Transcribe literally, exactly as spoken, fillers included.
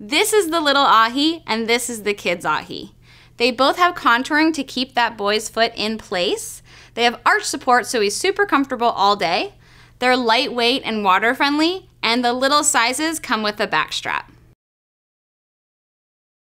This is the little ahi, and this is the kid's ahi. They both have contouring to keep that boy's foot in place. They have arch support, so he's super comfortable all day. They're lightweight and water friendly, and the little sizes come with a back strap.